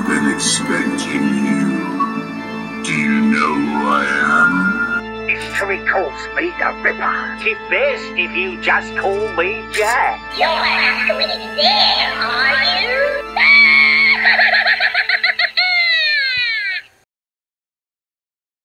been expecting you. Do you know who I am? It's true he calls me the Ripper. It's best if you just call me Jack. You're after me there, are you?